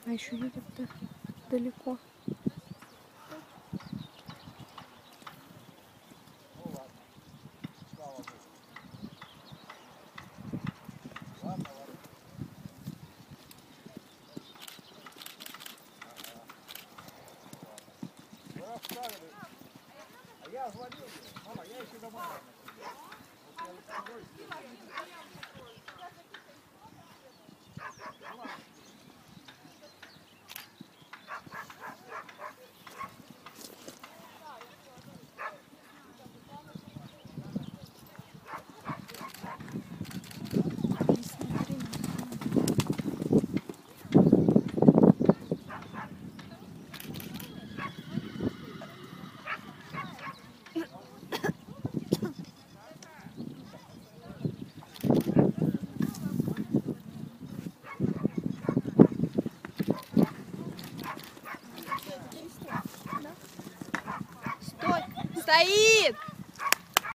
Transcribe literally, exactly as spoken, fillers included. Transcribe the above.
А еще едет-то далеко. А я звонил, мама, я еще домой. Стоит!